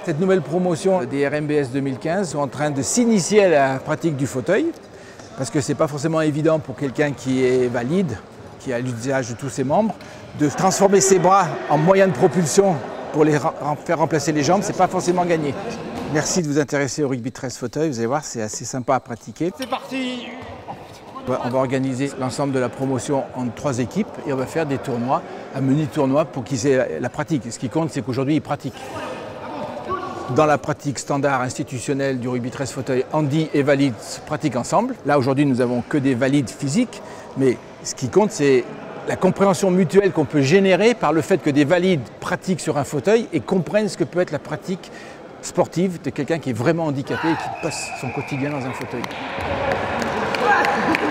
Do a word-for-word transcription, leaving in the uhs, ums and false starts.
Cette nouvelle promotion des R M B S deux mille quinze sont en train de s'initier à la pratique du fauteuil, parce que ce n'est pas forcément évident pour quelqu'un qui est valide, qui a l'usage de tous ses membres, de transformer ses bras en moyen de propulsion pour les faire remplacer les jambes, c'est pas forcément gagné. Merci de vous intéresser au rugby treize fauteuil, vous allez voir, c'est assez sympa à pratiquer. C'est parti! On va organiser l'ensemble de la promotion en trois équipes et on va faire des tournois, un mini tournoi pour qu'ils aient la pratique. Ce qui compte, c'est qu'aujourd'hui, ils pratiquent. Dans la pratique standard institutionnelle du rugby treize fauteuil, handi et valides pratiquent ensemble. Là, aujourd'hui, nous n'avons que des valides physiques, mais ce qui compte, c'est la compréhension mutuelle qu'on peut générer par le fait que des valides pratiquent sur un fauteuil et comprennent ce que peut être la pratique sportive de quelqu'un qui est vraiment handicapé et qui passe son quotidien dans un fauteuil.